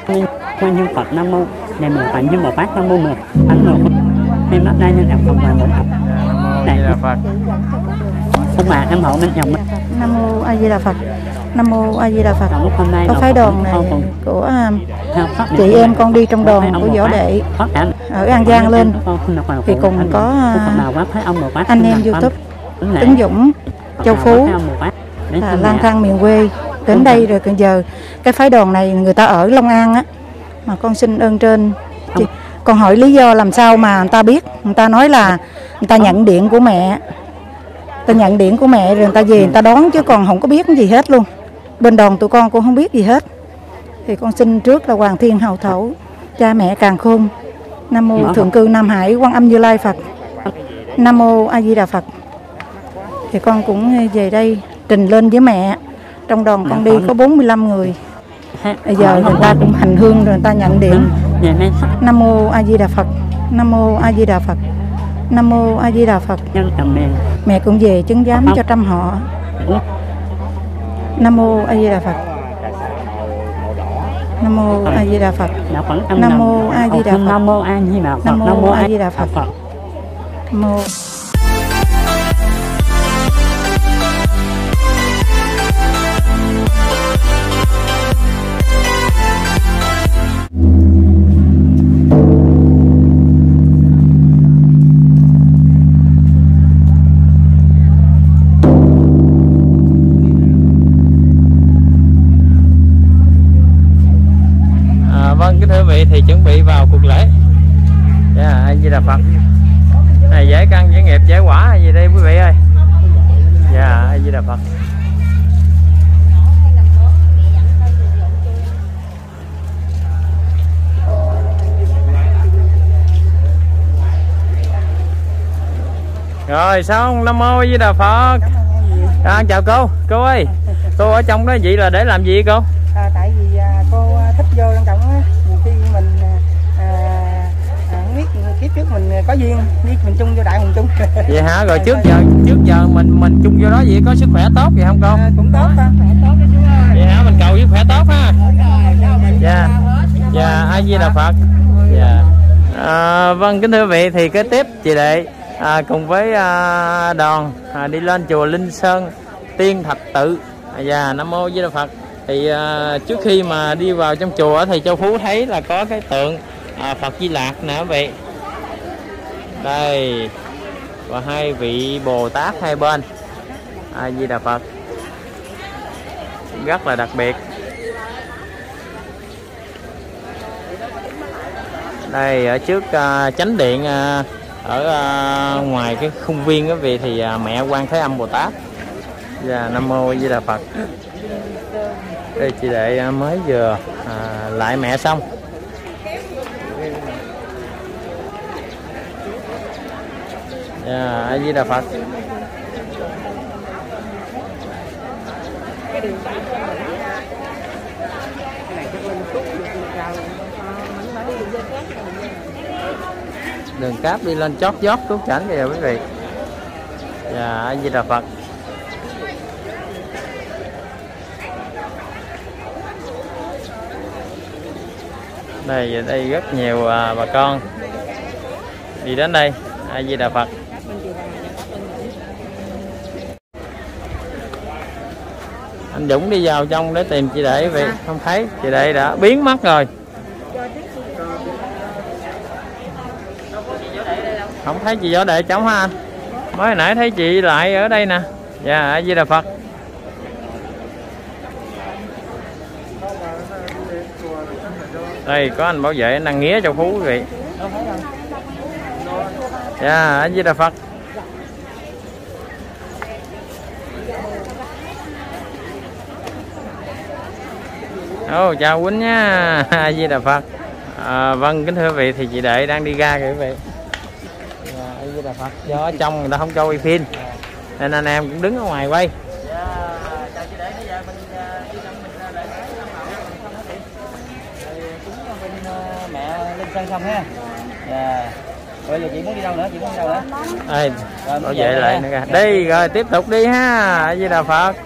Quan nhân Phật Nam mô này mười Phật như một bát Nam mô mười thánh mười em ấp đây nhân đạo cộng hòa một học Đây là Phật. ông bà em hộ minh chồng Nam mô A Di Đà Phật. Nam mô A Di Đà Phật. hôm nay Có phái đoàn này của chị em con đi trong đoàn của võ đệ ở An Giang lên thì cùng có anh em YouTube Tấn Dũng, Châu Phú lang thang miền quê đến đây rồi. Cần giờ cái phái đoàn này người ta ở Long An á, mà con xin ơn trên. Con hỏi lý do làm sao mà người ta biết. Người ta nói là người ta nhận điện của mẹ, rồi người ta về người ta đón, chứ còn không có biết gì hết luôn. Bên đoàn tụi con cũng không biết gì hết. Thì con xin trước là Hoàng Thiên Hậu Thổ, cha mẹ càn khôn. Nam mô Thượng Cư Nam Hải Quan Âm Như Lai Phật. Nam mô A Di Đà Phật. Thì con cũng về đây trình lên với mẹ. Trong đoàn con đi có 45 người. Bây giờ người ta cũng hành hương rồi người ta nhận điện. Nam mô A Di Đà Phật. Nam mô A Di Đà Phật. Nam mô A Di Đà Phật. Mẹ cũng về chứng giám cho trăm họ. Nam mô A Di Đà Phật. Nam mô A Di Đà Phật. Nam mô A Di Đà Phật. Nam mô A Di Đà Phật. Nam mô A Di Đà Phật. Nam mô. Vâng, kính thưa quý vị, thì chuẩn bị vào cuộc lễ. A Di Đà Phật. Này giải căn giải nghiệp giải quả gì đây quý vị ơi. A Di Đà Phật. Rồi xong, Nam mô A Di Đà Phật. Chào cô ơi. Cô ở trong đó vậy là để làm gì cô? Tại vì cô thích vô trong trọng á, nhiều khi mình không biết kiếp trước mình có duyên biết mình chung vô đại hùng chung. Vậy hả? Rồi trước giờ mình chung vô đó vậy có sức khỏe tốt vậy không cô? Cũng tốt ta. Vậy hả? Mình cầu sức khỏe tốt ha. A Di Đà Phật. Vâng, kính thưa quý vị, thì kế tiếp chị Đệ cùng với đoàn đi lên chùa Linh Sơn Tiên Thạch Tự. Nam mô A Di Đà Phật. Thì trước khi mà đi vào trong chùa thì Châu Phú thấy là có cái tượng Phật Di Lạc nè quý vị. Đây, và hai vị Bồ Tát hai bên. A Di Đà Phật. Rất là đặc biệt. Đây ở trước chánh điện ở ngoài cái khung viên quý vị thì mẹ Quan Thế Âm Bồ Tát. Nam mô A Di Đà Phật. Đây chị Đệ mới vừa lại mẹ xong. A Di Đà Phật. Đường cáp đi lên chót vót cứu cảnh kìa quý vị. A Di Đà Phật. Đây rất nhiều bà con đi đến đây. A Di Đà Phật. Anh Dũng đi vào trong để tìm chị Đệ vậy không thấy, chị Đệ đã biến mất rồi. Không thấy chị Võ Đệ trống hả anh? Mới hồi nãy thấy chị lại ở đây nè. A Di Đà Phật. Đây có anh bảo vệ năng nghĩa Châu Phú quý vị. A Di Đà Phật. Chào Quýnh nha. A Di Đà Phật. Vâng, kính thưa quý vị, thì chị Đệ đang đi ra kìa quý vị. A Di Đà Phật. Do ở trong người ta không cho quay phim nên anh em cũng đứng ở ngoài quay. Chào chị Đệ, bây giờ mình đi trong mình lễ mẹ Linh Sơn xong ha. Bây giờ chị muốn đi đâu nữa? Đây, bảo vệ lại nữa kìa. Đi rồi tiếp tục đi ha. A Di Đà Phật.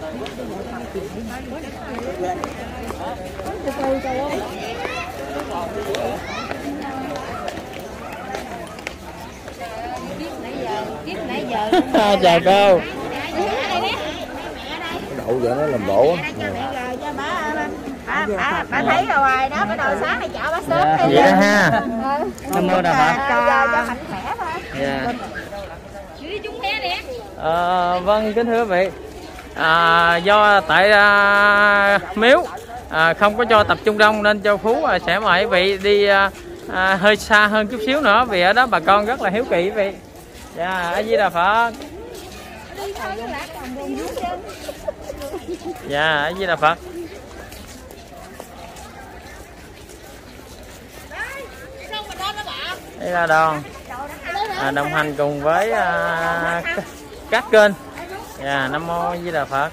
Chào cô. Đậu vậy nó làm bộ. Bà thấy rồi đó, cái đầu sáng này chợ bà sớm đi. Vậy đó ha. Nam mô Đà Phật. Cho mạnh khỏe thôi. Dạ. Vâng, kính thưa quý vị, do tại miếu không có cho tập trung đông nên Châu Phú sẽ mời quý vị đi hơi xa hơn chút xíu nữa, vì ở đó bà con rất là hiếu kỳ quý vị. Dạ, A Di Đà Phật. Dạ, A Di Đà Phật. Đây là đoàn đồng hành cùng với các kênh. Dạ, Nam Mô A Di Đà Phật.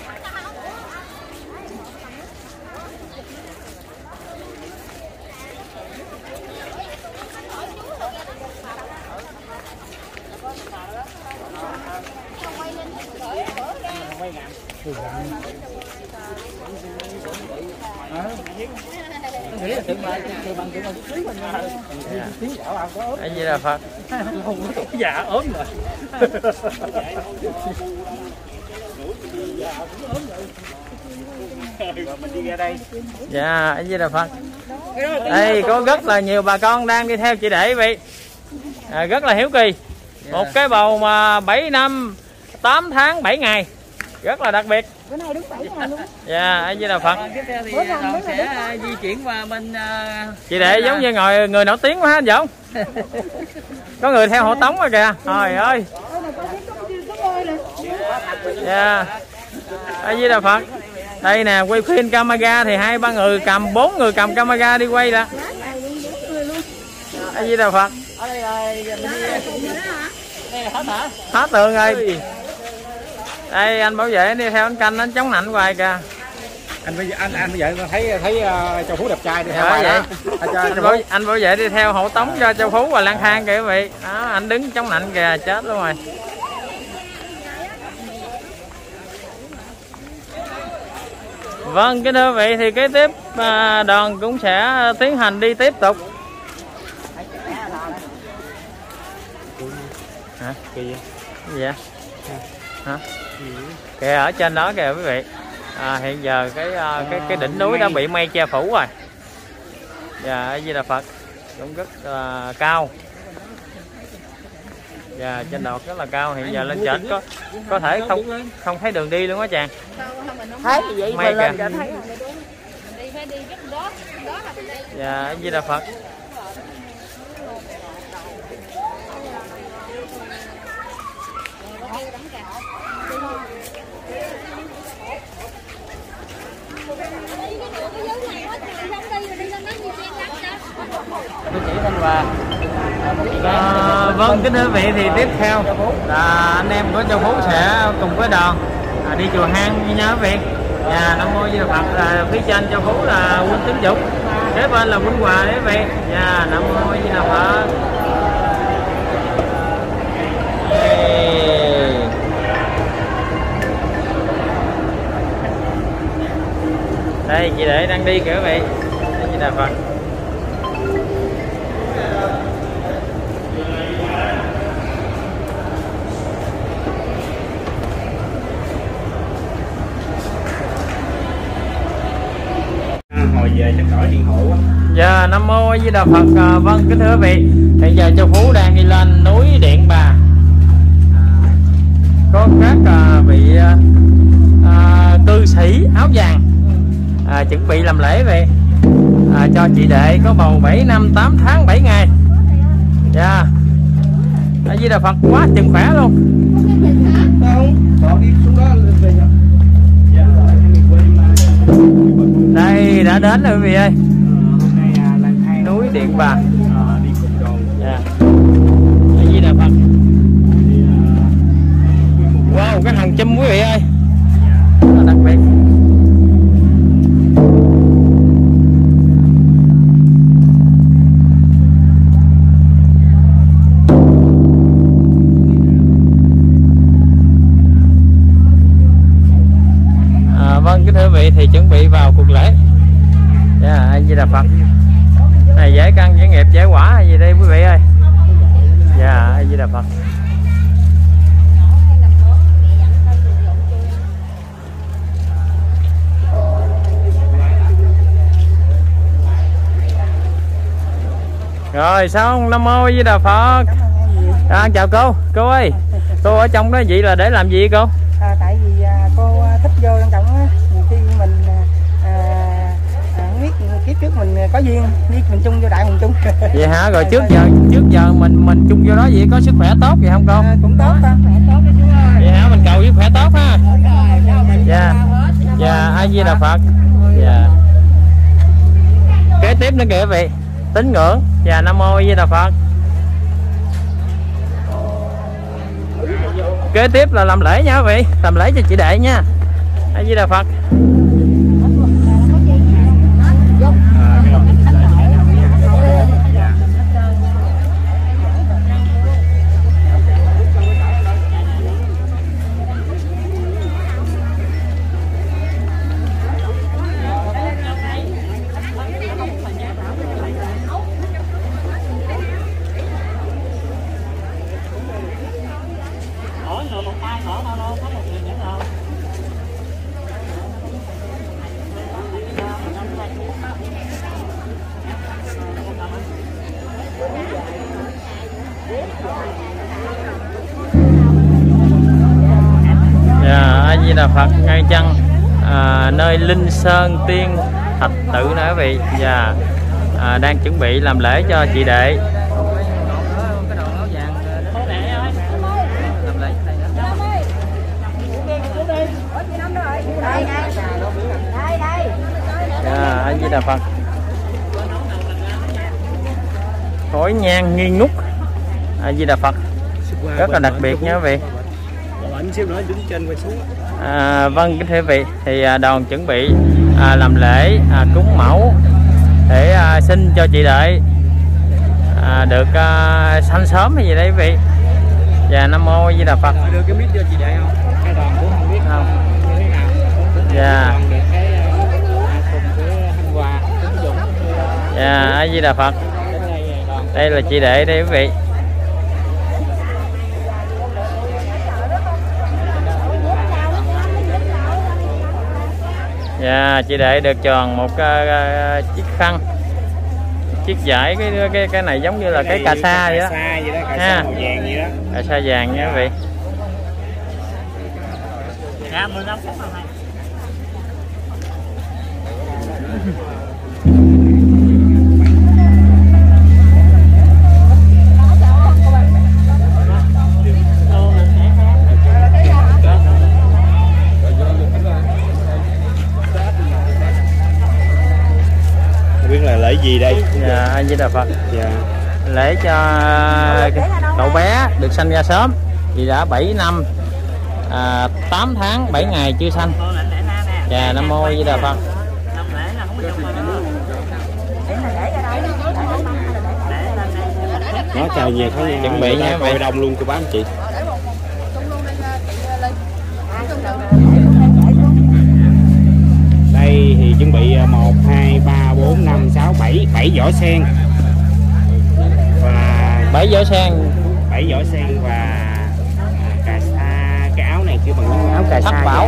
A Di Đà Phật. Dạ ốm rồi. Dạ, A Di Đà Phật. Đây có rất là nhiều bà con đang đi theo chị để quý vị, rất là hiếu kỳ. Một cái bầu mà 7 năm 8 tháng 7 ngày, rất là đặc biệt. Bữa nay đứng 7 ngày luôn. Dạ, A Di Đà Phật. Tiếp theo thì đoàn sẽ di chuyển qua bên Chị để giống như người nổi tiếng quá anh Dũng. Có người theo hộ tống rồi kìa. Trời ơi. Dạ. A Di Đà Phật. Đây nè, quay phim camera thì 2-3 người cầm, 4 người cầm camera đi quay là. A Di Đà Phật. Hết tường rồi. Đây anh bảo vệ đi theo anh canh, anh chống nạnh hoài kìa. Anh bây giờ thấy Châu Phú đẹp trai đi theo vậy. Anh bảo vệ đi theo hộ tống cho Châu Phú và lang thang kìa quý vị. Đó, anh đứng chống nạnh kìa, chết luôn rồi. Vâng, kính thưa quý vị, thì kế tiếp đoàn cũng sẽ tiến hành đi tiếp tục. Hả? Gì vậy? Hả? Kìa ở trên đó kìa quý vị. Hiện giờ cái đỉnh núi đã bị mây che phủ rồi. Và A Di Đà Phật cũng rất cao. Và trên đọt rất là cao, hiện giờ lên trển có thể không thấy đường đi luôn á chàng. Thấy vậy mà lên kìa. thấy. Và A Di Đà Phật. Vâng, kính thưa quý vị, thì tiếp theo là anh em của Châu Phú sẽ cùng với đoàn đi chùa Hang như nha quý vị. Và Nam Mô A Di Đà Phật. Phía trên Châu Phú là Huynh Tính Dục, kế bên là Huynh Hòa đấy quý vị. Và Nam Mô A Di Đà Phật. Đây chị để đang đi kìa quý vị. A Di Đà Phật. Hồi về chắc đổi điện hộ quá. Dạ, Nam Mô A Di Đà Phật. Vâng, kính thưa quý vị, hiện giờ Châu Phú đang đi lên núi Điện Bà. Có các vị cư sĩ áo vàng chuẩn bị làm lễ vậy. Cho chị đệ có bầu 7 năm 8 tháng 7 ngày. Dạ. A Di Đà Phật, quá chừng khỏe luôn. Đây đã đến rồi quý vị ơi. Núi Điện Bà. Dạ. A Di Đà Phật. Wow, cái hàng chum quý vị ơi. Rất là đặc biệt. Vâng, kính thưa quý vị, thì chuẩn bị vào cuộc lễ. Dạ, A Di Đà Phật. Này giải căn giải nghiệp giải quả gì đây quý vị ơi. Dạ, A Di Đà Phật. Rồi xong, Nam Mô A Di Đà Phật. Chào cô ơi, cô ở trong đó vậy là để làm gì cô? Tại vì cô thích vô trong trọng á, khi mình biết kiếp trước mình có duyên, biết mình chung vô đại hùng chung. Vậy hả? Rồi trước giờ mình chung vô đó vậy có sức khỏe tốt vậy không cô? Cũng tốt ta. Vậy hả? Mình cầu sức khỏe tốt ha. Dạ. Dạ, A Di Đà Phật. Dạ. Kế tiếp nữa kìa quý vị, tín ngưỡng. Dạ, Nam Mô A Di Đà Phật. Kế tiếp là làm lễ nha quý vị, làm lễ cho chị Đệ nha. A Di Đà Phật. A Di Đà Phật. Ngay chân nơi Linh Sơn Tiên Thạch Tự nữa quý vị. Và đang chuẩn bị làm lễ cho chị Đệ. A Di Đà Phật. Khói nhang nghi ngút. A Di Đà Phật. Rất là đặc biệt nha quý vị. Vâng, kính thưa quý vị, thì đoàn chuẩn bị làm lễ cúng mẫu để xin cho chị Đệ được sanh sớm hay gì đấy quý vị. Và Nam Mô A Di Đà Phật. Đưa cái mic cho chị Đệ không? Cái đoàn cũng không biết không như thế nào. Dạ. Được cái cùng cái hành quà tín dụng. Dạ, A Di Đà Phật. Đây là chị Đệ đây quý vị. Dạ, chị Đệ được tròn một chiếc khăn, chiếc vải, cái này giống như là cái cà sa vậy đó. Cà sa màu vàng vậy đó. Cà sa vàng nha quý vị. Dạ, 15 phút rồi. Biết là lễ gì đây? Dạ, A Di Đà Phật. Dạ. Lễ cho cậu bé được sanh ra sớm, vì đã 7 năm 8 tháng 7 ngày chưa sanh. Dạ, Nam Mô A Di Đà Phật. Nó chào nhiều thấy chuẩn bị nha coi đông luôn cô bác anh chị. Đây thì chuẩn bị 1, 2, 3, 4, 5, 6, 7 vỏ sen. Và 7 vỏ sen. 7 vỏ sen và cà sa, cái áo này kêu bằng áo cà sa. Thất bảo.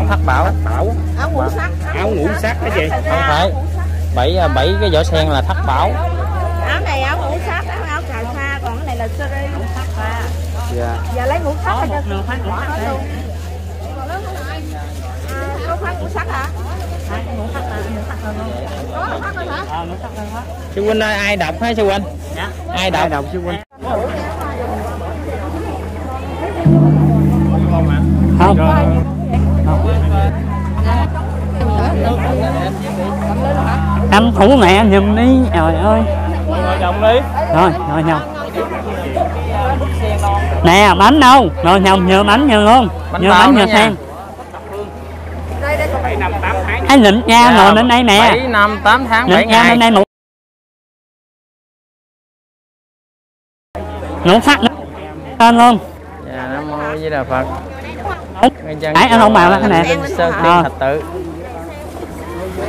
Áo ngũ sắc đó chị. Không phải. 7 cái vỏ sen là thất bảo. Áo này áo ngũ sắc, áo cà sa, còn cái này là sơ ri. Dạ. Giờ lấy ngũ sắc là cho bỏ nó luôn. Có phát ngũ sắc hả? Ngũ sắc là ngũ sắc luôn. Có ngũ sắc thôi hả? Ngũ sắc thôi hả? Sư huynh ơi, ai đọc hả sư huynh? Dạ. Ai đọc sư huynh? Không. Anh thủ mẹ giùm đi, trời ơi. Ngồi đồng đi. Rồi nhầm. Nè, bánh đâu? Rồi nhầm, nhờ bánh nhờ luôn. Nhờ bánh nhờ sen. 7 năm 8 tháng. Anh Lịnh nha, ngồi lên đây nè. 7 năm 8 tháng 7 Lịnh nha, ngày. lên đây một. Nụ phát lên luôn. Dạ, Nam Mô A Di Đà Phật. Đấy, anh không bảo là cái này. Linh Sơn Tiên Thạch Tự.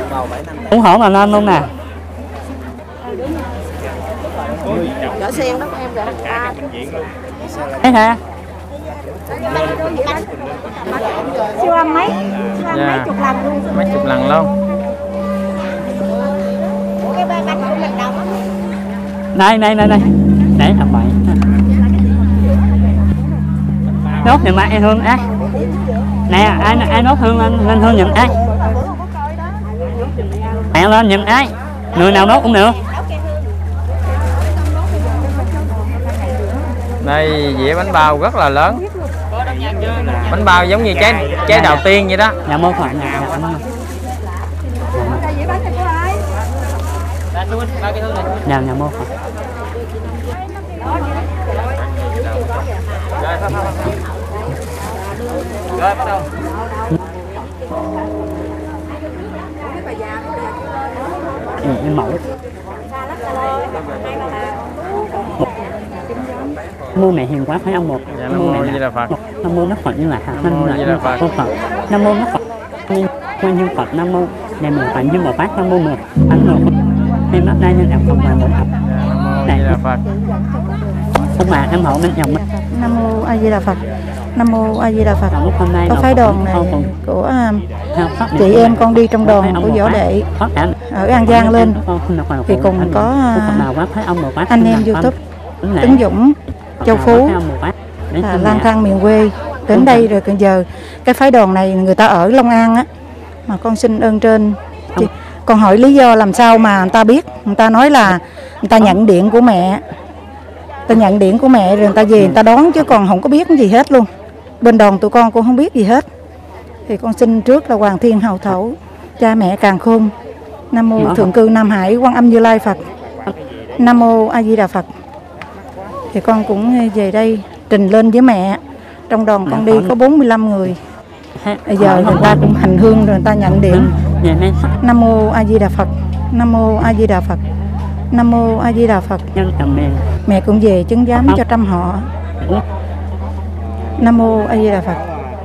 ủng hộ mà lên luôn nè. Gỡ sen đó em gỡ Thấy hả? siêu âm mấy Dạ. chục lần luôn. Mấy chục lần luôn. Cái ba lần đầu Đây để làm bậy. Đốt thì mai em Hương ấy. Nè ai đốt Hương lên Hương nhận ấy. Mẹ lên nhận ấy. Người nào đốt cũng được. Đây dĩa bánh bao rất là lớn. Bánh bao giống như trái đầu tiên vậy đó. Nhà mô khoảng nhà. Nhà mô khoảng. Rồi bắt đầu. Em mẫu. Mô mẹ hiền quá phải ông một. Dạ, Nam Mô Di Đà Phật. Nam mô nó Phật như là hạt Nam Mô Di Đà Phật. Nam mô nó Phật. Quan nhân Phật Nam mô. Này mình phải như một bát Nam mô 10. Anh mô. Em bắt đây nên em không phải một ập. Nam Mô Di Đà Phật. Ông bà em hậu bên chồng. Nam mô A Di Đà Phật. Nam mô A Di Đà Phật. Hôm nay Có phái đoàn này của chị em con đi trong đoàn của Võ Đệ ở An Giang lên thì cùng có anh em YouTube Tấn Dũng, Châu Phú, lang thang miền quê đến đây rồi. Còn giờ cái phái đoàn này người ta ở Long An á, mà con xin ơn trên. Con hỏi lý do làm sao mà người ta biết. Người ta nói là người ta nhận điện của mẹ, ta nhận điện của mẹ rồi người ta về người ta đón, chứ còn không có biết gì hết luôn. Bên đoàn tụi con cũng không biết gì hết. Thì con xin trước là Hoàng Thiên Hậu Thổ, cha mẹ càn khôn. Nam mô Thượng Cư Nam Hải Quan Âm Như Lai Phật. Nam mô A Di Đà Phật. Thì con cũng về đây trình lên với mẹ. Trong đoàn con đi có 45 người. Bây giờ người ta cũng hành hương rồi người ta nhận điện. Nam mô A Di Đà Phật. Nam mô A Di Đà Phật. Nam mô A Di Đà Phật. Mẹ cũng về chứng giám cho trăm họ. Nam mô A Di Đà Phật.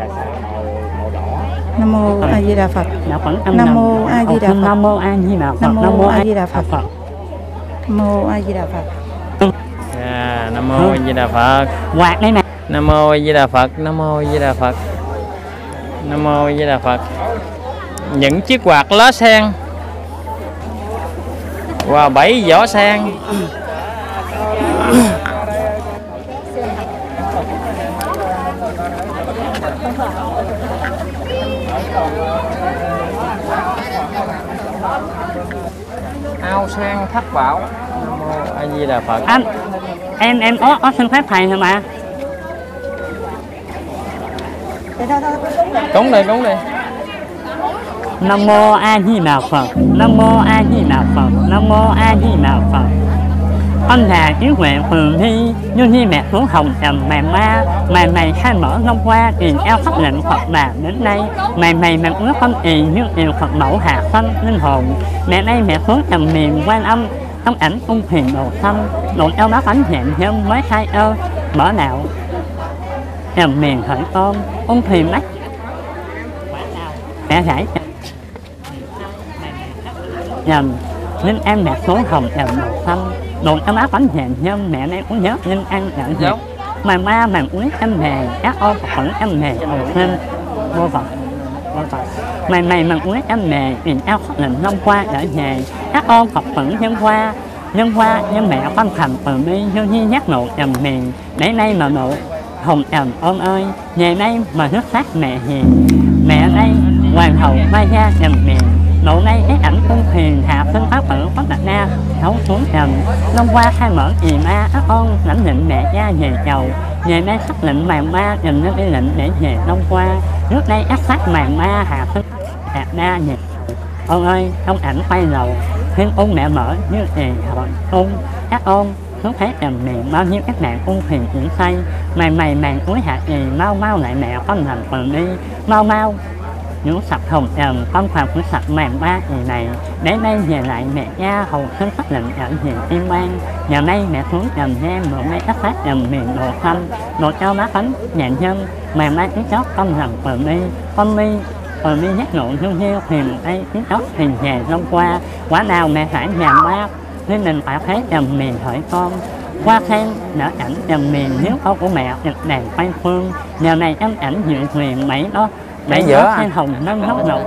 Nam mô A Di Đà Phật. Nam mô A Di Đà Phật. Nam mô A Di Đà Phật. Nam mô A Di Đà Phật. Nam mô A Di Đà Phật. Nam mô A Di Đà Phật. Quạt đây nè. Nam mô A Di Đà Phật. Nam mô A Di Đà Phật. Nam mô A Di Đà Phật. Những chiếc quạt lá sen và 7 vỏ sen. Ao sen thất bảo. Nam mô A Di Đà Phật. Anh em có xin phép thầy hả mà? Cúng đi. Nam mô A Di Đà Phật. Nam mô A Di Đà Phật. Nam mô A Di Đà Phật. Con là Yến Huệ Phường Thi, như Nhi mẹ xuống hồng trầm mẹ ma, mày khai mở năm qua tiền eo pháp lệnh Phật bà đến đây, mày ước con ì như yêu Phật mẫu hạ phân linh hồn. Mẹ đây mẹ xuống trầm miền Quan Âm, trong ảnh cung thuyền đồ xăm, đồn eo bác bánh hẹn thêm mới khai ơ, mở đạo. Trầm miền hỡi con, cung thuyền mắt. Mẹ giải nhầm nên em mẹ xuống hồng trầm đồ xăm, đồn em áp bánh hẹn nhưng mẹ em cũng nhớ nên ăn nhận hiệp mà ma màng uống em mè ác ô phận em mè ồ thêm vô Phật mày màng uống em mè tiền eo khóc lần năm qua ở nhà ác ô Phật phận nhân qua nhưng mẹ con thành từ bi như nhi nhắc nộ trầm miền để nay mà nộ hồng trầm ôm ơi nhà nay mà nước sát mẹ hiền mẹ đây hoàng hậu mai gia trầm miền nộ nay cái ảnh cung thuyền hạ sinh pháp tử pháp đạt na thấu xuống trầm năm qua khai mở ì ma ác ôn lãnh lệnh mẹ gia về chầu về nay xác lệnh màng ma nhìn lên cái lệnh để về năm qua trước đây ác sát màng ma hạ sinh đạt na về ông ơi ông ảnh quay đầu thiên ôn mẹ mở như ì hỏi ôn ác ôn lúc thấy trầm miệng bao nhiêu các nạn cung thuyền chuyển say mày màng cuối hạ ì mau lại mẹ con làm phần đi mau những sập hồng trầm con phạm của sập màng ba ngày này đến đây về lại mẹ cha hầu thân phát lệnh ở huyện Tiên Ban nhà nay mẹ xuống trầm giang một mấy các phát trầm miền đồ xăm đồ cho bác bánh nhạn nhân màng ba cái chót con làm phần đi con đi Còn mi nhắc nụ thương hiu hiền tay tiếng ốc hiền về long qua. Quả nào mẹ phải nhàn bác nên mình phải thấy dầm miền hỡi con. Qua khen nở ảnh dầm miền nếu con của mẹ nhật đèn quay phương. Nhờ này em ảnh dịu huyền mấy đó. Mấy giữa khen hồng nâng nóc đầu.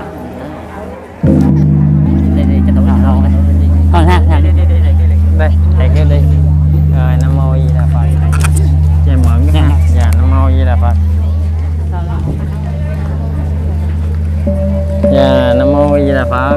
Đi cho tụi nào rồi. Thôi ha, đây thầy kêu đi. Rồi Nam Mô Di Đà Phật. Cho em mượn cái ha. Dạ Nam Mô Di Đà Phật. Dạ Nam Mô Di Đà Phật.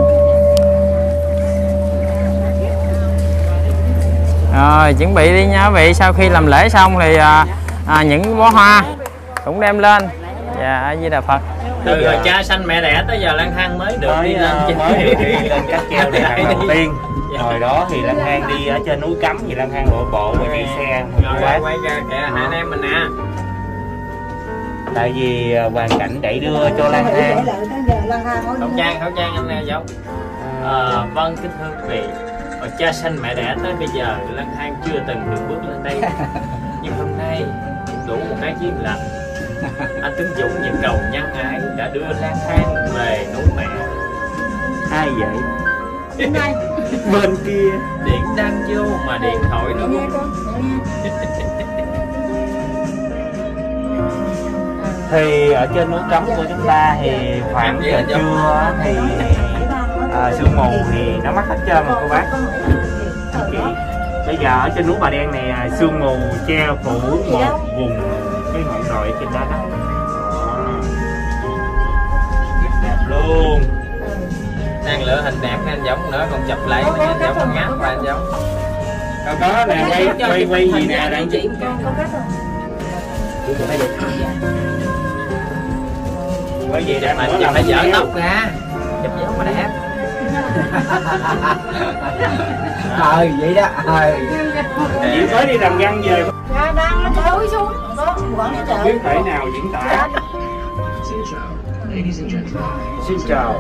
Rồi chuẩn bị đi nha quý vị. Sau khi làm lễ xong thì những bó hoa cũng đem lên. Dạ Di Đà Phật. Từ cha sanh mẹ đẻ tới giờ lang thang mới được đi lên mới đi lên cáp treo để lần đầu tiên. Hồi đó thì lang thang đi ở trên núi Cấm thì lang thang nội bộ và đi xe quay ra kìa hai anh em mình nè. Tại vì hoàn cảnh đẩy đưa cho lang thang. Khẩu trang anh nè giống. Vâng kính thưa quý vị, hồi cha sanh mẹ đẻ tới bây giờ lang thang chưa từng được bước lên đây. Nhưng hôm nay đủ một cái duyên lành. Anh Tuấn Dũng những cầu nhân ái đã đưa lang thang về núi mẹ. Ai vậy? Bên kia Điện đang vô mà điện thoại nó thì ở trên núi Cấm của chúng ta thì khoảng giờ trưa thì sương mù thì nó mất hết trơn rồi cô bác. Anh chị bây giờ ở trên núi Bà Đen này sương mù che phủ một vùng cái ngọn đồi trên đó đó. Đẹp luôn. đang lựa hình đẹp anh Giống nữa còn chụp lại anh Giống còn ngáp và anh Giống. Có nè quay gì nè đang chị. Quay gì đẹp mà chụp phải dở tóc ra. Chụp Giống mà đẹp. Vậy đó. Chị mới đi làm găng về. Đang nó cối xuống. Biết thể nào diễn tả. Xin chào.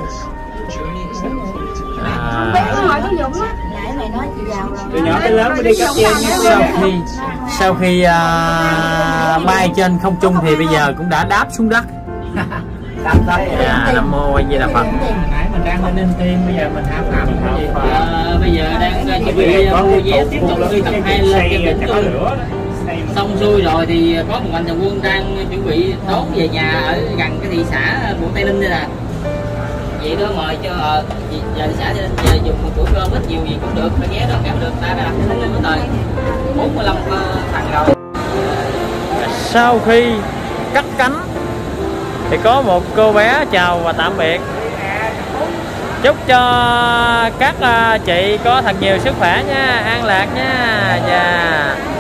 Từ nhỏ tới lớn mới đi cáp treo như sau khi bay trên không trung thì bây giờ cũng đã đáp xuống đất. Nam Mô Di Đà Phật. Nãy mình đang lên Ninh Tiên, bây giờ mình hãm hàm cái gì? Bây giờ đang chuẩn bị mua vé tiếp tục đi tập 2 lên trên đỉnh luôn. Xong xuôi rồi thì có một anh quân đang chuẩn bị đón về nhà ở gần cái thị xã của Tây Ninh đây nè. Vậy đó mời cho giờ thị xã Tây Ninh về dùng một bữa cơm ít nhiều gì cũng được, phải ghé đó kẹo được ta đã tính lên tới 45 thằng rồi. Sau khi cất cánh thì có một cô bé chào và tạm biệt. Chúc cho các chị có thật nhiều sức khỏe nha, an lạc nha. Và